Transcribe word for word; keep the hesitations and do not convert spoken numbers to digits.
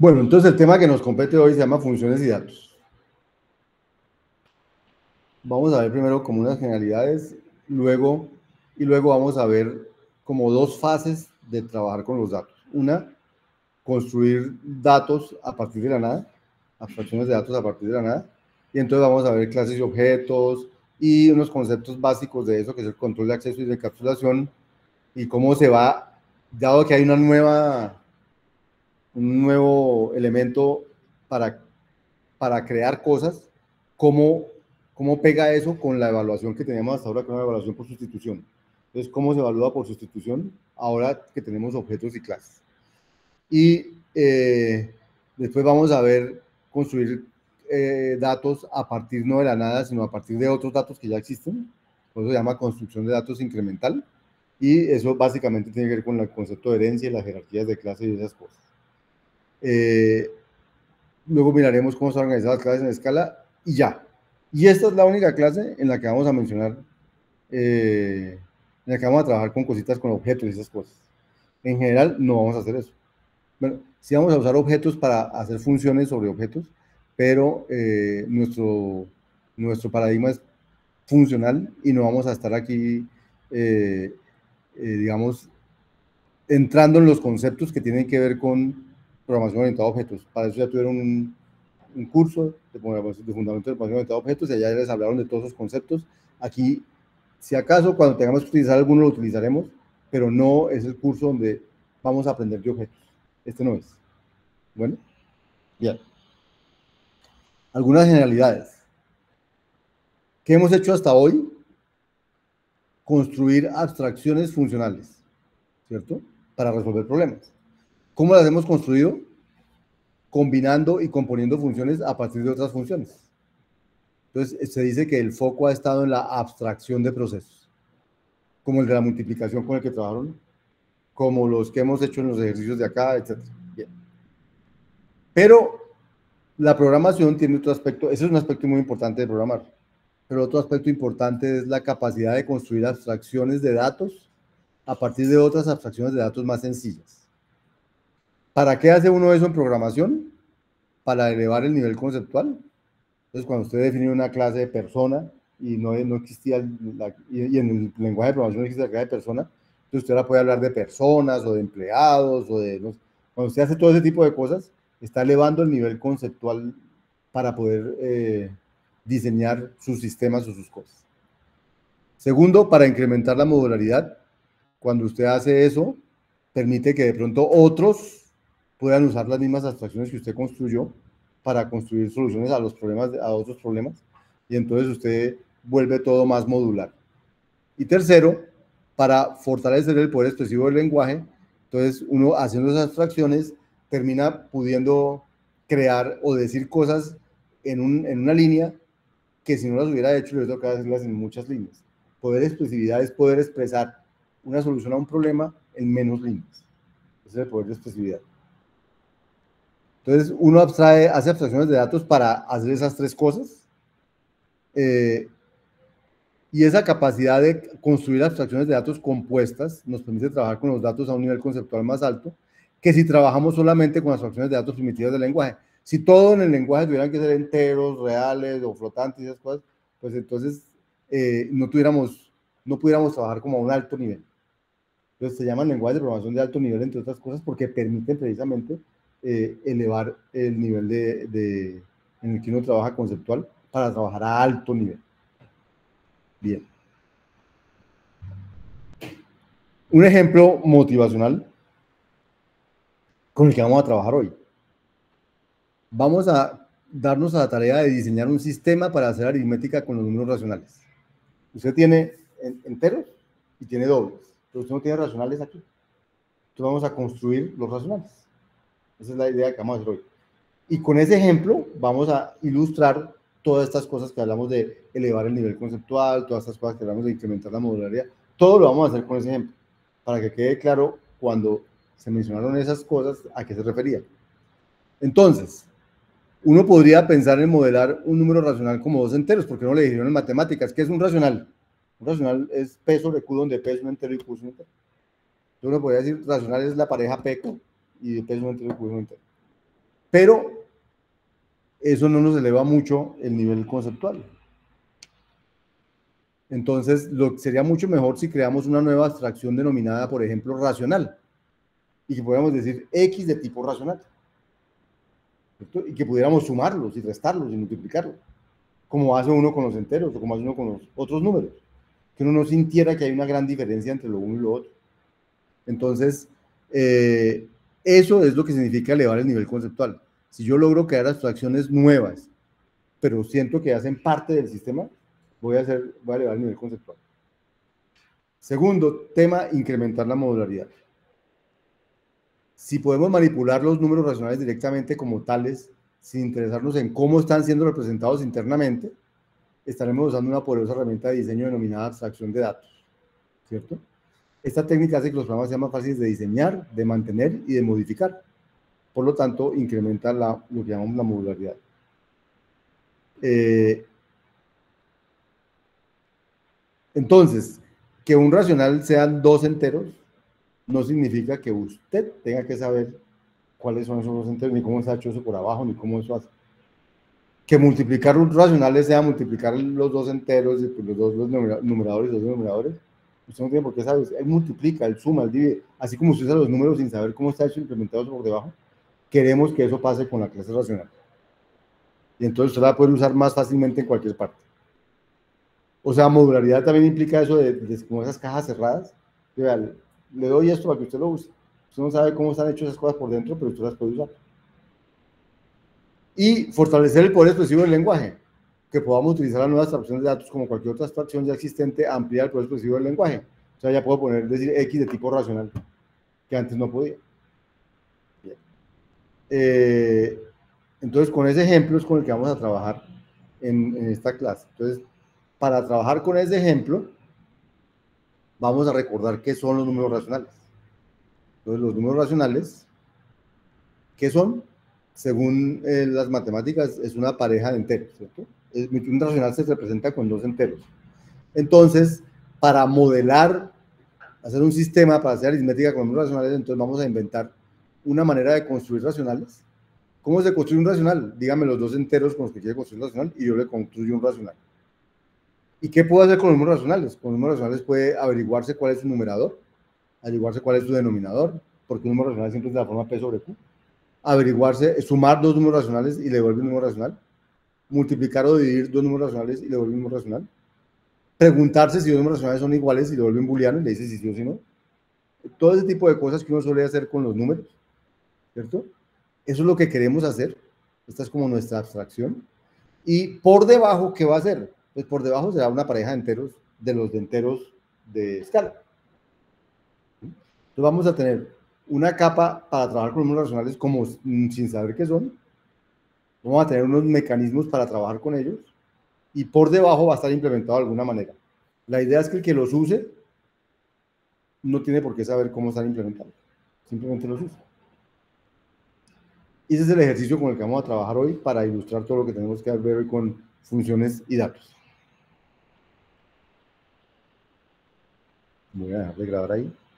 Bueno, entonces el tema que nos compete hoy se llama funciones y datos. Vamos a ver primero como unas generalidades, luego, y luego vamos a ver como dos fases de trabajar con los datos. Una, construir datos a partir de la nada, abstracciones de datos a partir de la nada, y entonces vamos a ver clases y objetos y unos conceptos básicos de eso, que es el control de acceso y de encapsulación, y cómo se va, dado que hay una nueva, un nuevo elemento para, para crear cosas, cómo, cómo pega eso con la evaluación que teníamos hasta ahora, con la evaluación por sustitución. Entonces, ¿cómo se evalúa por sustitución ahora que tenemos objetos y clases? Y eh, después vamos a ver construir eh, datos a partir no de la nada, sino a partir de otros datos que ya existen. Por eso se llama construcción de datos incremental. Y eso básicamente tiene que ver con el concepto de herencia y las jerarquías de clases y esas cosas. Eh, luego miraremos cómo están organizadas las clases en escala y ya. Y esta es la única clase en la que vamos a mencionar, eh, en la que vamos a trabajar con cositas, con objetos y esas cosas. En general no vamos a hacer eso. Bueno, sí vamos a usar objetos para hacer funciones sobre objetos, pero eh, nuestro, nuestro paradigma es funcional y no vamos a estar aquí, eh, eh, digamos, entrando en los conceptos que tienen que ver con programación orientada a objetos. Para eso ya tuvieron un, un curso de, de fundamentos de programación orientada a objetos y allá les hablaron de todos esos conceptos. Aquí, si acaso, cuando tengamos que utilizar alguno, lo utilizaremos, pero no es el curso donde vamos a aprender de objetos. Este no es. Bueno, bien. Algunas generalidades. ¿Qué hemos hecho hasta hoy? Construir abstracciones funcionales, ¿cierto? Para resolver problemas. ¿Cómo las hemos construido? Combinando y componiendo funciones a partir de otras funciones. Entonces, se dice que el foco ha estado en la abstracción de procesos, como el de la multiplicación con el que trabajaron, como los que hemos hecho en los ejercicios de acá, etcétera. Bien. Pero la programación tiene otro aspecto, ese es un aspecto muy importante de programar, pero otro aspecto importante es la capacidad de construir abstracciones de datos a partir de otras abstracciones de datos más sencillas. ¿Para qué hace uno eso en programación? Para elevar el nivel conceptual. Entonces, cuando usted define una clase de persona y no, no existía, la, y, y en el lenguaje de programación no existe la clase de persona, entonces usted ahora puede hablar de personas o de empleados o de... No, cuando usted hace todo ese tipo de cosas, está elevando el nivel conceptual para poder eh, diseñar sus sistemas o sus cosas. Segundo, para incrementar la modularidad, cuando usted hace eso, permite que de pronto otros puedan usar las mismas abstracciones que usted construyó para construir soluciones a los problemas, a otros problemas, y entonces usted vuelve todo más modular. Y tercero, para fortalecer el poder expresivo del lenguaje, entonces uno haciendo esas abstracciones termina pudiendo crear o decir cosas en, un, en una línea que si no las hubiera hecho, le hubiera tocado decirlas en muchas líneas. Poder expresividad es poder expresar una solución a un problema en menos líneas. Ese es el poder de expresividad. Entonces, uno abstrae, hace abstracciones de datos para hacer esas tres cosas. Eh, y esa capacidad de construir abstracciones de datos compuestas nos permite trabajar con los datos a un nivel conceptual más alto que si trabajamos solamente con abstracciones de datos primitivas del lenguaje. Si todo en el lenguaje tuvieran que ser enteros, reales o flotantes y esas cosas, pues entonces eh, no tuviéramos, no pudiéramos trabajar como a un alto nivel. Entonces se llaman lenguajes de programación de alto nivel, entre otras cosas, porque permiten precisamente eh, elevar el nivel de, de, en el que uno trabaja conceptual para trabajar a alto nivel. Bien. Un ejemplo motivacional con el que vamos a trabajar hoy. Vamos a darnos a la tarea de diseñar un sistema para hacer aritmética con los números racionales. Usted tiene enteros y tiene dobles, pero usted no tiene racionales aquí. Entonces vamos a construir los racionales. Esa es la idea que vamos a hacer hoy. Y con ese ejemplo vamos a ilustrar todas estas cosas que hablamos de elevar el nivel conceptual, todas estas cosas que hablamos de incrementar la modularidad. Todo lo vamos a hacer con ese ejemplo, para que quede claro cuando se mencionaron esas cosas a qué se refería. Entonces, uno podría pensar en modelar un número racional como dos enteros, porque no le dijeron en matemáticas. ¿Qué es un racional? Un racional es P sobre Q, donde P es un entero y Q es un entero. Entonces uno podría decir racional es la pareja P y de P es un entero y Q es un entero. pero eso no nos eleva mucho el nivel conceptual. Entonces, lo, sería mucho mejor si creamos una nueva abstracción denominada, por ejemplo, racional, y que pudiéramos decir X de tipo racional, ¿cierto? Y que pudiéramos sumarlos y restarlos y multiplicarlos, como hace uno con los enteros o como hace uno con los otros números, que uno no sintiera que hay una gran diferencia entre lo uno y lo otro. Entonces, eh, eso es lo que significa elevar el nivel conceptual. Si yo logro crear abstracciones nuevas, pero siento que hacen parte del sistema, voy a, hacer, voy a elevar el nivel conceptual. Segundo tema, incrementar la modularidad. Si podemos manipular los números racionales directamente como tales, sin interesarnos en cómo están siendo representados internamente, estaremos usando una poderosa herramienta de diseño denominada abstracción de datos, ¿cierto? Esta técnica hace que los programas sean más fáciles de diseñar, de mantener y de modificar. Por lo tanto, incrementa la, lo que llamamos la modularidad. Eh, entonces, que un racional sean dos enteros no significa que usted tenga que saber cuáles son esos dos enteros, ni cómo está hecho eso por abajo, ni cómo eso hace. Que multiplicar los racionales sea multiplicar los dos enteros, los dos los numeradores y los denominadores, usted no tiene por qué saber, él multiplica, él suma, él divide, así como usted usa los números sin saber cómo está hecho implementado por debajo, queremos que eso pase con la clase racional. Y entonces usted la puede usar más fácilmente en cualquier parte. O sea, modularidad también implica eso de, de como esas cajas cerradas. Vea, le, le doy esto para que usted lo use. Usted no sabe cómo están hechas esas cosas por dentro, pero usted las puede usar. Y fortalecer el poder expresivo del lenguaje, que podamos utilizar las nuevas abstracciones de datos como cualquier otra abstracción ya existente, ampliar el poder expresivo del lenguaje. O sea, ya puedo poner, decir X de tipo racional, que antes no podía. Bien. Eh, entonces, con ese ejemplo es con el que vamos a trabajar en, en esta clase. Entonces, para trabajar con ese ejemplo, vamos a recordar qué son los números racionales. Entonces, los números racionales, ¿qué son? Según eh, las matemáticas, es una pareja de enteros, ¿cierto? Un racional se representa con dos enteros. Entonces, para modelar, hacer un sistema para hacer aritmética con números racionales, entonces vamos a inventar una manera de construir racionales. ¿Cómo se construye un racional? Dígame los dos enteros con los que quiere construir un racional y yo le construyo un racional. ¿Y qué puedo hacer con los números racionales? Con los números racionales puede averiguarse cuál es su numerador, averiguarse cuál es su denominador, porque un número racional siempre es de la forma P sobre Q. Averiguarse, sumar dos números racionales y le devuelve un número racional. Multiplicar o dividir dos números racionales y le devuelve un número racional. Preguntarse si dos números racionales son iguales y le devuelve un booleano y le dice si sí o si no. Todo ese tipo de cosas que uno suele hacer con los números, ¿cierto? Eso es lo que queremos hacer. Esta es como nuestra abstracción. Y por debajo, ¿qué va a hacer? Pues por debajo será una pareja de enteros, de los de enteros de escala. Entonces vamos a tener una capa para trabajar con números racionales como sin saber qué son. Vamos a tener unos mecanismos para trabajar con ellos. Y por debajo va a estar implementado de alguna manera. La idea es que el que los use no tiene por qué saber cómo están implementados. Simplemente los usa. Y ese es el ejercicio con el que vamos a trabajar hoy para ilustrar todo lo que tenemos que ver hoy con funciones y datos. Voy a dejar de grabar ahí.